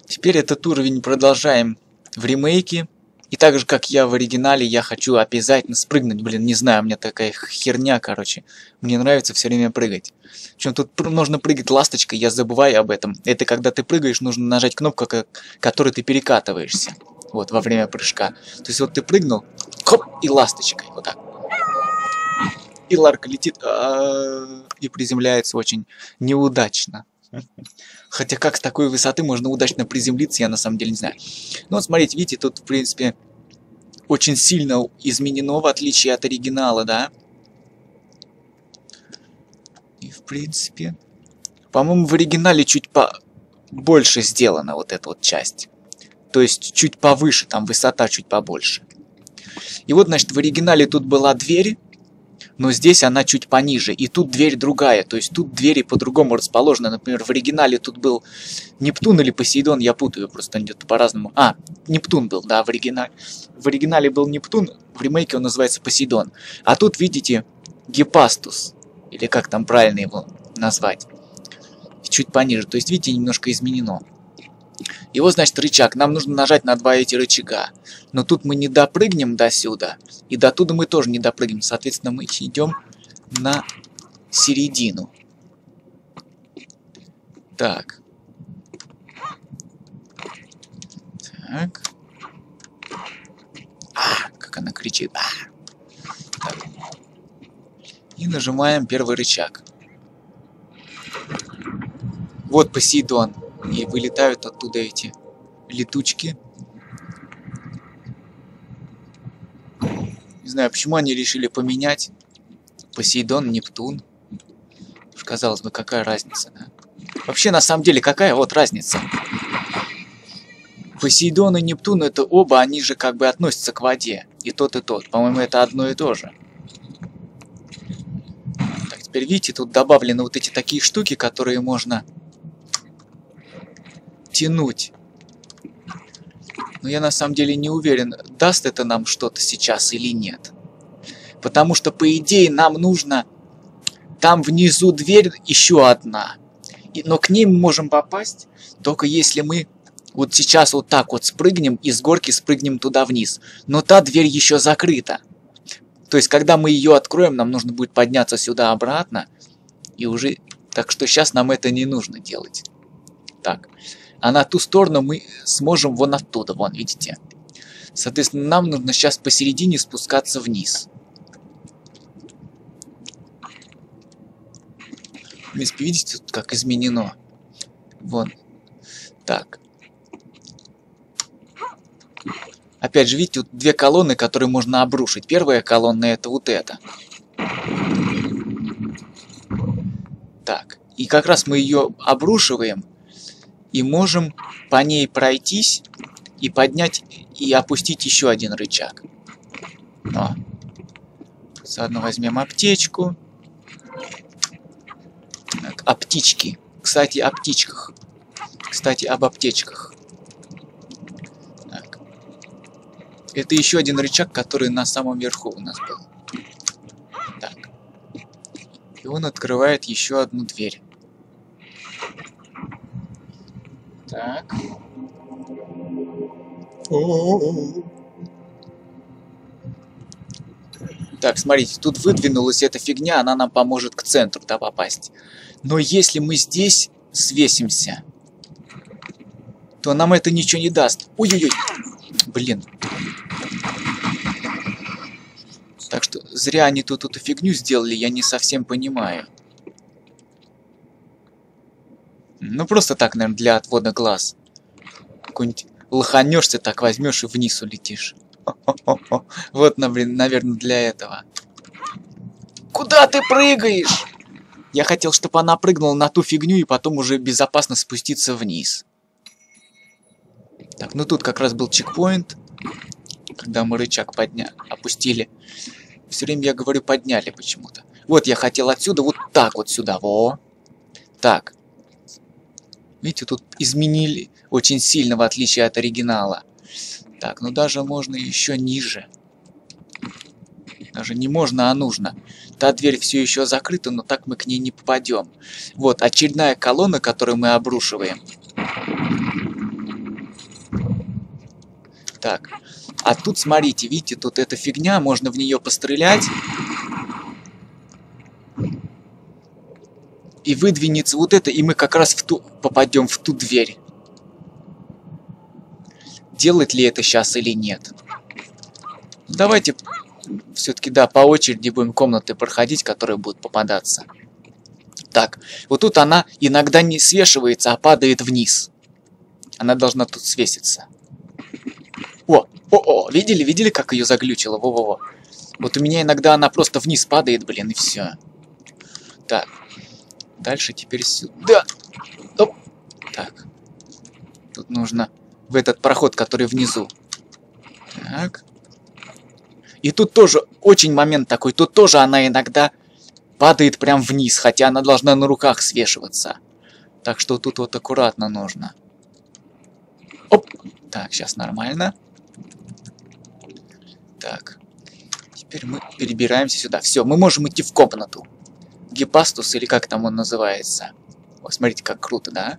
Теперь этот уровень продолжаем в ремейке. И так же, как я в оригинале, я хочу обязательно спрыгнуть. Блин, не знаю, у меня такая херня, короче. Мне нравится все время прыгать. Причем тут нужно прыгать ласточкой, я забываю об этом. Это когда ты прыгаешь, нужно нажать кнопку, которой ты перекатываешься. Вот, во время прыжка. То есть вот ты прыгнул, хоп, и ласточкой, вот так. И Ларка летит и приземляется очень неудачно. Хотя как с такой высоты можно удачно приземлиться, я на самом деле не знаю. Ну вот смотрите, видите, тут в принципе очень сильно изменено, в отличие от оригинала, да. И в принципе, по-моему, в оригинале чуть побольше сделана вот эта вот часть. То есть чуть повыше, там высота чуть побольше. И вот, значит, в оригинале тут была дверь, но здесь она чуть пониже, и тут дверь другая, то есть тут двери по-другому расположены. Например, в оригинале тут был Нептун или Посейдон, я путаю, просто идет по-разному. Нептун был, да, в оригинале. В оригинале был Нептун, в ремейке он называется Посейдон. А тут, видите, Гепастус, или как там правильно его назвать, чуть пониже, то есть, видите, немножко изменено. И вот, значит, рычаг. Нам нужно нажать на два эти рычага. Но тут мы не допрыгнем до сюда. И до туда мы тоже не допрыгнем. Соответственно, мы идем на середину. Так. Так. Как она кричит. Так. И нажимаем первый рычаг. Вот Посейдон. И вылетают оттуда эти летучки. Не знаю, почему они решили поменять Посейдон, Нептун. Уж казалось бы, какая разница, да? Вообще, на самом деле, какая вот разница? Посейдон и Нептун, это оба, они же как бы относятся к воде. И тот, и тот. По-моему, это одно и то же. Так, теперь видите, тут добавлены вот эти такие штуки, которые можно тянуть. Но я на самом деле не уверен, даст это нам что-то сейчас или нет. Потому что, по идее, нам нужно... Там внизу дверь еще одна. Но к ней мы можем попасть, только если мы вот сейчас вот так вот спрыгнем и с горки спрыгнем туда вниз. Но та дверь еще закрыта. То есть, когда мы ее откроем, нам нужно будет подняться сюда обратно. И уже... Так что сейчас нам это не нужно делать. Так. А на ту сторону мы сможем вон оттуда, вон, видите? Соответственно, нам нужно сейчас посередине спускаться вниз. В принципе, видите, тут как изменено. Вон. Так. Опять же, видите, вот две колонны, которые можно обрушить. Первая колонна — это вот эта. Так. И как раз мы ее обрушиваем. И можем по ней пройтись и поднять и опустить еще один рычаг. О. Заодно возьмем аптечку. Так, аптечки. Кстати, о птичках. Кстати, об аптечках. Так. Это еще один рычаг, который на самом верху у нас был. Так. И он открывает еще одну дверь. Так. Так, смотрите, тут выдвинулась эта фигня, она нам поможет к центру, да, попасть. Но если мы здесь свесимся, то нам это ничего не даст. Ой-ой-ой. Блин. Так что зря они тут эту фигню сделали, я не совсем понимаю. Ну, просто так, наверное, для отвода глаз. Какой-нибудь лоханешься, так возьмешь и вниз улетишь. Вот, наверное, для этого. Куда ты прыгаешь? Я хотел, чтобы она прыгнула на ту фигню и потом уже безопасно спуститься вниз. Так, ну тут как раз был чекпоинт. Когда мы рычаг опустили. Все время я говорю подняли почему-то. Вот я хотел отсюда вот так вот сюда. Во. Так. Видите, тут изменили очень сильно, в отличие от оригинала. Так, ну даже можно еще ниже. Даже не можно, а нужно. Та дверь все еще закрыта, но так мы к ней не попадем. Вот, очередная колонна, которую мы обрушиваем. Так. А тут, смотрите, видите, тут эта фигня, можно в нее пострелять. И выдвинется вот это, и мы как раз попадем в ту дверь. Делать ли это сейчас или нет? Давайте все-таки, да, по очереди будем комнаты проходить, которые будут попадаться. Так, вот тут она иногда не свешивается, а падает вниз. Она должна тут свеситься. Видели, как ее заглючило? Во-во-во. Вот у меня иногда она просто вниз падает, блин, и все. Так. Дальше теперь сюда. Оп. Так. Тут нужно в этот проход, который внизу. Так. И тут тоже очень момент такой. Тут тоже она иногда падает прям вниз, хотя она должна на руках свешиваться. Так что тут вот аккуратно нужно. Оп. Так, сейчас нормально. Так. Теперь мы перебираемся сюда. Все, мы можем идти в комнату. Гепастус, или как там он называется. О, смотрите, как круто, да?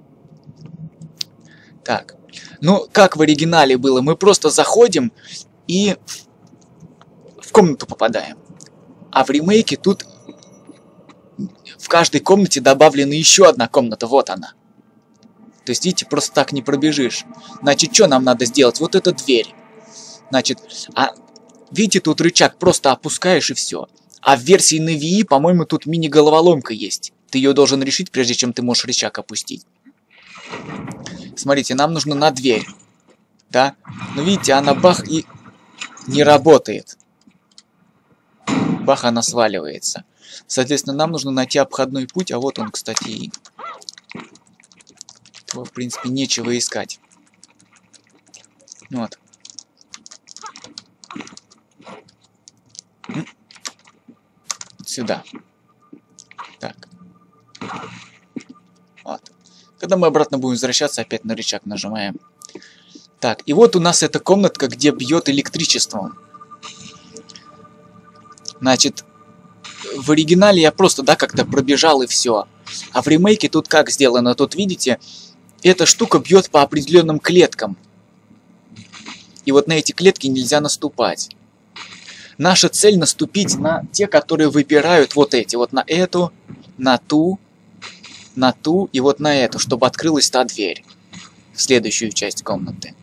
Так. Ну, как в оригинале было, мы просто заходим и в комнату попадаем. А в ремейке тут в каждой комнате добавлена еще одна комната. Вот она. То есть, видите, просто так не пробежишь. Значит, что нам надо сделать? Вот эта дверь. Значит, видите, тут рычаг просто опускаешь и все. А в версии на Wii, по-моему, тут мини-головоломка есть. Ты ее должен решить, прежде чем ты можешь рычаг опустить. Смотрите, нам нужно на дверь. Да? Но видите, она бах и не работает. Бах, она сваливается. Соответственно, нам нужно найти обходной путь. А вот он, кстати. Его, в принципе, нечего искать. Вот. Сюда. Так. Вот. Когда мы обратно будем возвращаться, опять на рычаг нажимаем. Так, и вот у нас эта комнатка, где бьет электричеством. Значит, в оригинале я просто, да, как-то пробежал и все. А в ремейке тут как сделано? Тут, видите, эта штука бьет по определенным клеткам. И вот на эти клетки нельзя наступать. Наша цель наступить на те, которые выбирают вот эти. Вот на эту, на ту и вот на эту, чтобы открылась та дверь. В следующую часть комнаты.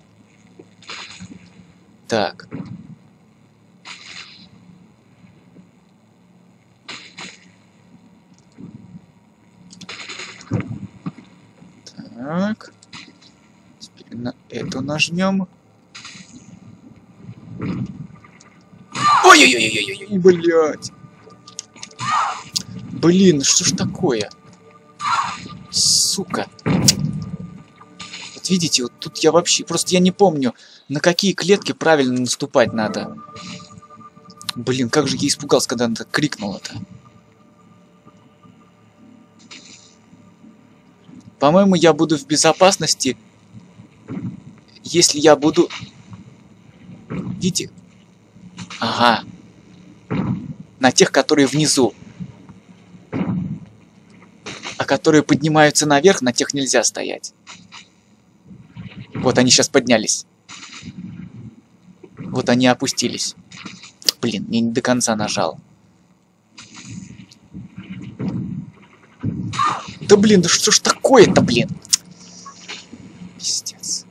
Так. Так. Теперь на эту нажмем. Ой-ой-ой-ой-ой-ой, блядь. Блин, что ж такое? Сука. Вот видите, вот тут я вообще... Просто я не помню, на какие клетки правильно наступать надо. Блин, как же я испугался, когда она так крикнула-то. По-моему, я буду в безопасности, если я буду... Видите? Ага. На тех, которые внизу. А которые поднимаются наверх, на тех нельзя стоять. Вот они сейчас поднялись. Вот они опустились. Блин, я не до конца нажал. Да блин, да что ж такое-то, блин? Пиздец.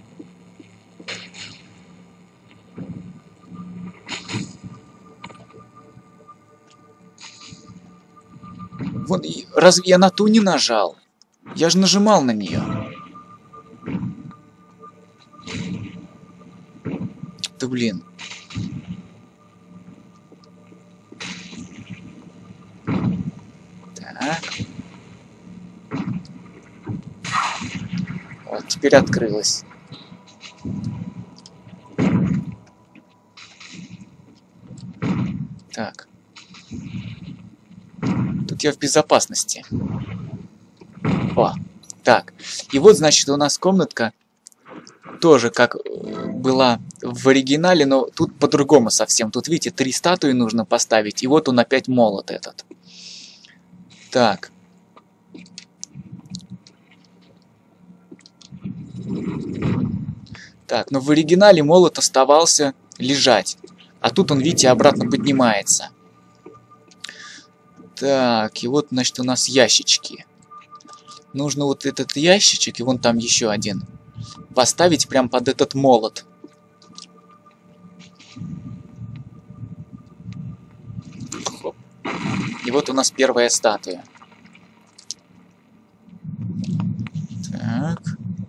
Вон, разве я на ту не нажал? Я же нажимал на нее. Да блин. Так. Вот, теперь открылась. Так. Тут я в безопасности. О, так. И вот, значит, у нас комнатка тоже как была в оригинале, но тут по-другому совсем. Тут, видите, 3 статуи нужно поставить, и вот он опять молот этот. Так. Так, но в оригинале молот оставался лежать. А тут он, видите, обратно поднимается. Так, и вот, значит, у нас ящички. Нужно вот этот ящичек, и вон там еще один, поставить прям под этот молот. Хоп. И вот у нас первая статуя. Так.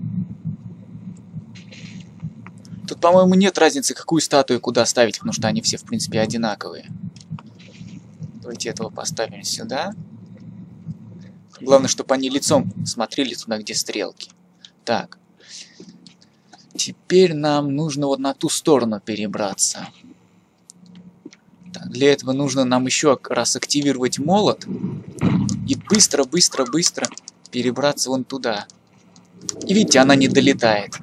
Тут, по-моему, нет разницы, какую статую куда ставить, потому что они все, в принципе, одинаковые. Давайте этого поставим сюда. Главное, чтобы они лицом смотрели туда, где стрелки. Так. Теперь нам нужно вот на ту сторону перебраться. Так, для этого нужно нам еще раз активировать молот. И быстро перебраться вон туда. И видите, она не долетает.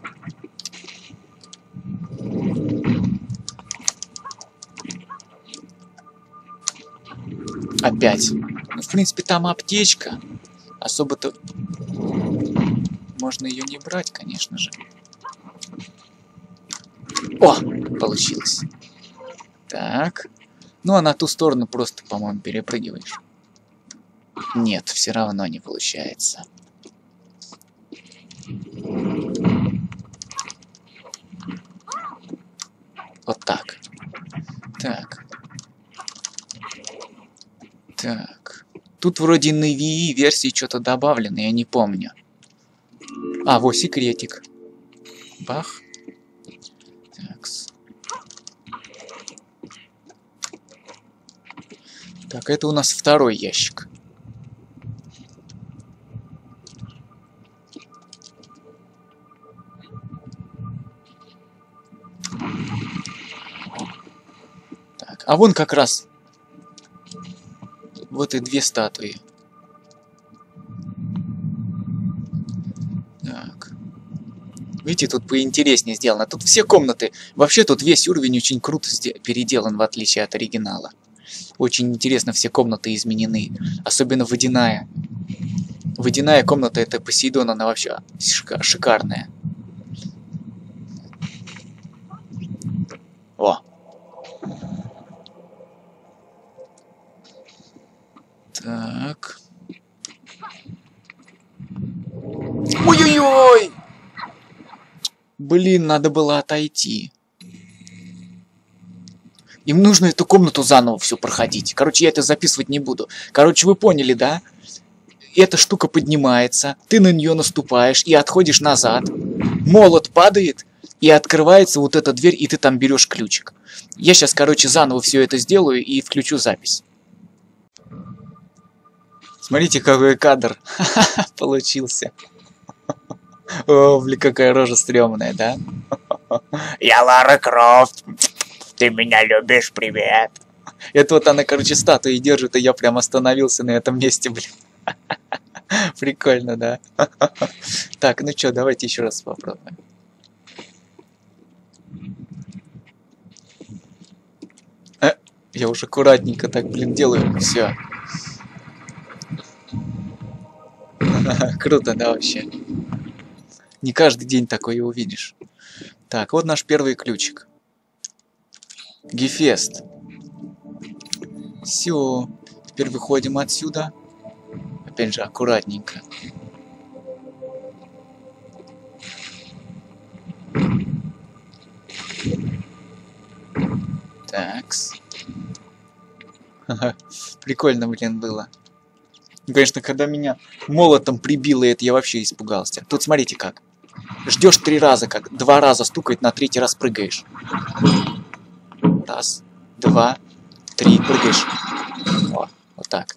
Опять. Ну, в принципе, там аптечка. Особо-то можно ее не брать, конечно же. О, получилось. Так. Ну, а на ту сторону просто, по-моему, перепрыгиваешь. Нет, все равно не получается. Вот так. Так. Так. Тут вроде на Wii версии что-то добавлено, я не помню. А, вот секретик. Бах. Такс. Так, это у нас второй ящик. Так, а вон как раз вот и две статуи. Так. Видите, тут поинтереснее сделано. Тут все комнаты. Вообще тут весь уровень очень круто переделан, в отличие от оригинала. Очень интересно, все комнаты изменены. Особенно водяная. Водяная комната — это Посейдон, она вообще шикарная. О! Так. Ой-ой-ой! Блин, надо было отойти. Им нужно эту комнату заново все проходить. Короче, я это записывать не буду. Короче, вы поняли, да? Эта штука поднимается, ты на нее наступаешь и отходишь назад. Молот падает, и открывается вот эта дверь, и ты там берешь ключик. Я сейчас, короче, заново все это сделаю и включу запись. Смотрите, какой кадр получился. О, блин, какая рожа стрёмная, да? Я Лара Крофт. Ты меня любишь, привет. Это вот она, короче, статуи держит, и я прям остановился на этом месте, блин. Прикольно, да? Так, ну чё, давайте еще раз попробуем. Я уже аккуратненько так, блин, делаю. Все. Круто, да, вообще? Не каждый день такое увидишь. Так, вот наш первый ключик. Гефест. Все. Теперь выходим отсюда. Опять же, аккуратненько. Такс. Прикольно, блин, было. Конечно, когда меня молотом прибило, это я вообще испугался. Тут смотрите как. Ждешь 3 раза, как 2 раза стукает, на 3-й раз прыгаешь. Раз, 2, 3, прыгаешь. О, вот так.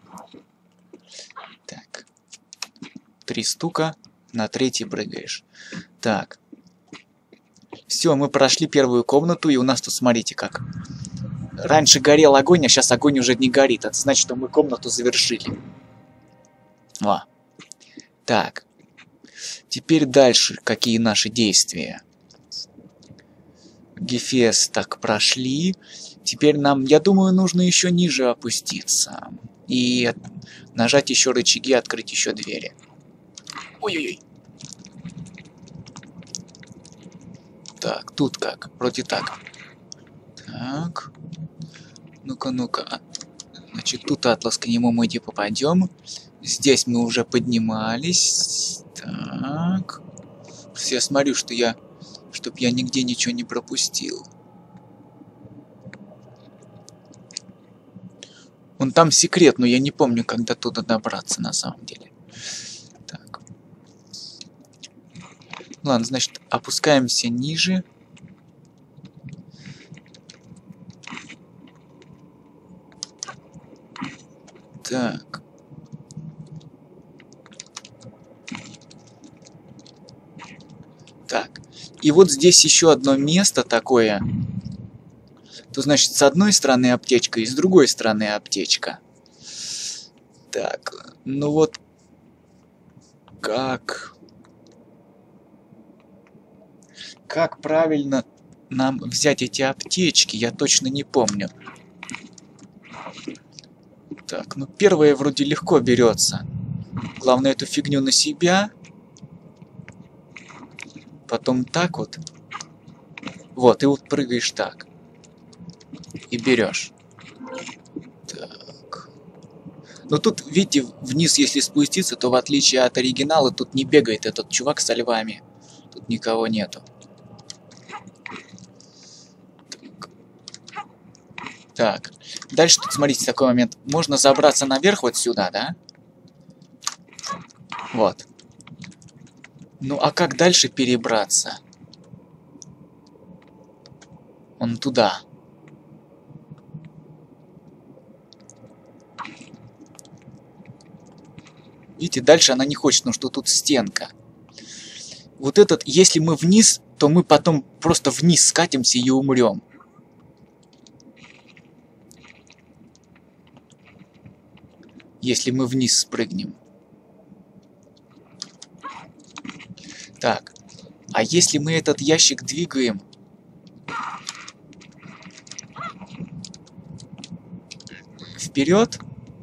Так. 3 стука, на 3-й прыгаешь. Так. Все, мы прошли первую комнату, и у нас тут, смотрите как. Раньше горел огонь, а сейчас огонь уже не горит. Это значит, что мы комнату завершили. О. Так. Теперь дальше какие наши действия. Гефест так прошли. Теперь нам, я думаю, нужно еще ниже опуститься. И нажать еще рычаги, открыть еще двери. Ой-ой-ой. Так, тут как? Вроде так. Так. Ну-ка, ну-ка. Значит, тут атлас, к нему мы не попадем. Здесь мы уже поднимались. Так. Я смотрю, что чтоб я нигде ничего не пропустил. Вон там секрет, но я не помню, как до туда добраться на самом деле. Так. Ладно, значит, опускаемся ниже. Так. Так. И вот здесь еще одно место такое. То значит, с одной стороны аптечка и с другой стороны аптечка. Так. Ну вот. Как правильно нам взять эти аптечки, я точно не помню. Так, ну первое вроде легко берется. Главное эту фигню на себя. Потом так вот. Вот, и вот прыгаешь так. И берешь. Так. Но тут, видите, вниз, если спуститься, то в отличие от оригинала, тут не бегает этот чувак со львами. Тут никого нету. Так. Дальше тут, смотрите, такой момент. Можно забраться наверх вот сюда, да? Вот. Ну, а как дальше перебраться? Он туда. Видите, дальше она не хочет, потому что тут стенка. Вот этот, если мы вниз, то мы потом просто вниз скатимся и умрем. Если мы вниз спрыгнем. Так. А если мы этот ящик двигаем вперед,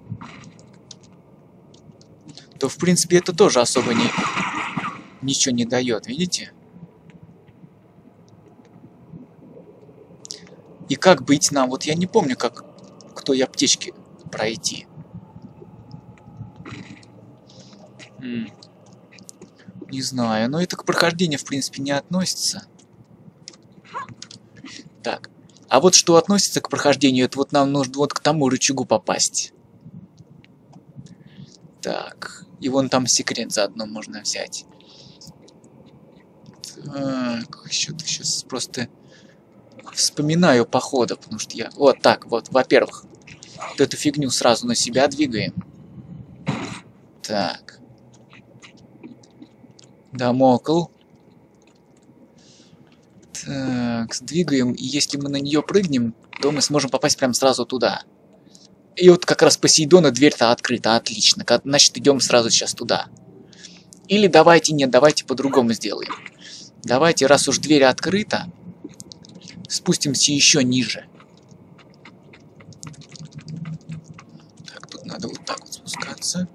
то в принципе это тоже особо ничего не дает, видите? И как быть нам? Вот я не помню, как к той аптечке пройти. Не знаю, но это к прохождению в принципе не относится. Так, а вот что относится к прохождению, это вот нам нужно вот к тому рычагу попасть. Так, и вон там секрет заодно можно взять. Так, что-то сейчас просто вспоминаю по ходу, потому что я... Вот так, вот, во-первых, вот эту фигню сразу на себя двигаем. Так. Дамокл. Так, сдвигаем, и если мы на нее прыгнем, то мы сможем попасть прям сразу туда. И вот как раз Посейдона дверь-то открыта, отлично. Значит, идем сразу сейчас туда. Или давайте, нет, давайте по-другому сделаем. Давайте, раз уж дверь открыта, спустимся еще ниже. Так, тут надо вот так вот спускаться.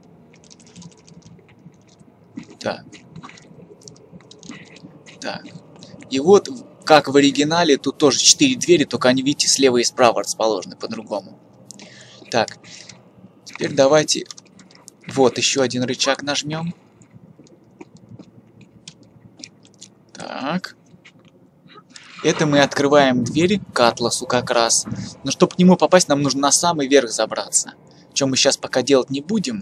Так. Так. И вот, как в оригинале, тут тоже 4 двери, только они, видите, слева и справа расположены по-другому. Так. Теперь давайте... Вот, еще один рычаг нажмем. Так. Это мы открываем дверь к Атласу как раз. Но чтобы к нему попасть, нам нужно на самый верх забраться. Чем мы сейчас пока делать не будем.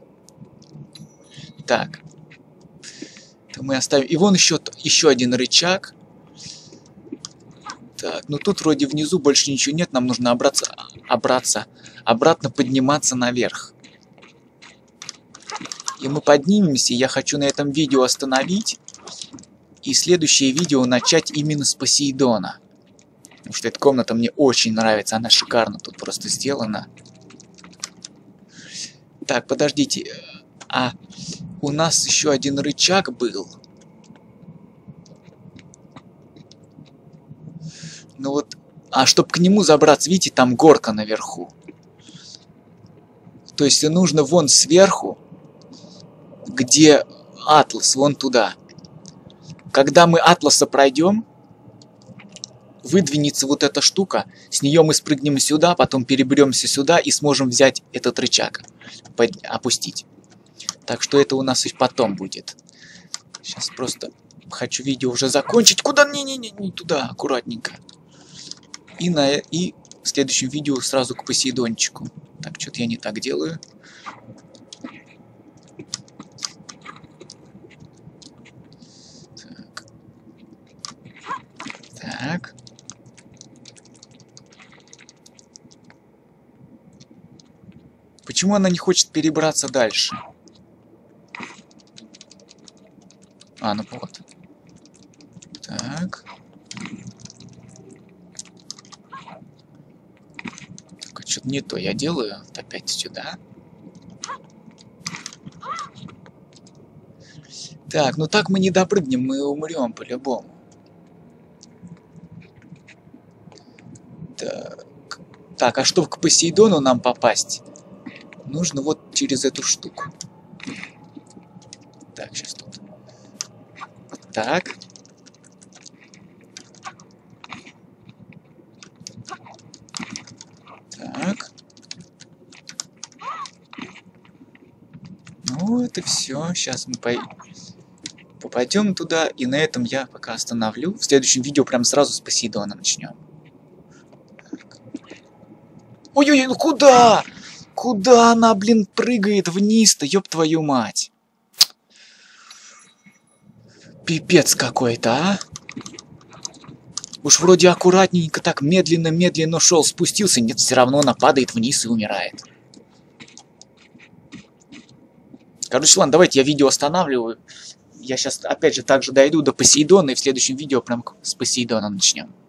Так. Это мы оставим. И вон еще один рычаг. Так, ну тут вроде внизу больше ничего нет. Нам нужно обратно подниматься наверх. И мы поднимемся. Я хочу на этом видео остановить. И следующее видео начать именно с Посейдона. Потому что эта комната мне очень нравится. Она шикарно тут просто сделана. Так, подождите. А у нас еще один рычаг был. Ну вот. А чтобы к нему забраться, видите, там горка наверху. То есть нужно вон сверху, где Атлас, вон туда. Когда мы Атласа пройдем, выдвинется вот эта штука, с нее мы спрыгнем сюда, потом переберемся сюда и сможем взять этот рычаг, опустить. Так что это у нас и потом будет. Сейчас просто хочу видео уже закончить. Куда? Не туда, аккуратненько. И в следующем видео сразу к Посейдончику. Так, что-то я не так делаю. Так. Почему она не хочет перебраться дальше? А, ну вот. Так. Так, что-то не то я делаю. Вот опять сюда. Так, ну так мы не допрыгнем, мы умрем по-любому. Так, а чтобы к Посейдону нам попасть, нужно вот через эту штуку. Так, сейчас тут. Вот так. Так. Ну, это все. Сейчас мы попадем туда, и на этом я пока остановлю. В следующем видео прям сразу с Посейдона начнем. Ой-ой-ой, ну куда? Куда она, блин, прыгает вниз-то, ёб твою мать? Пипец какой-то, а? Уж вроде аккуратненько так медленно-медленно шел, спустился, нет, все равно она падает вниз и умирает. Короче, ладно, давайте я видео останавливаю. Я сейчас опять же также дойду до Посейдона, и в следующем видео прям с Посейдона начнем.